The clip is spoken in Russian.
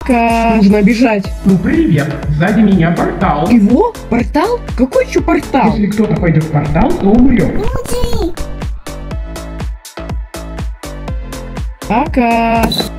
Пока. Нужно бежать. Ну привет, сзади меня портал. Его? Портал? Какой еще портал? Если кто-то пойдет в портал, то умрет. Пока.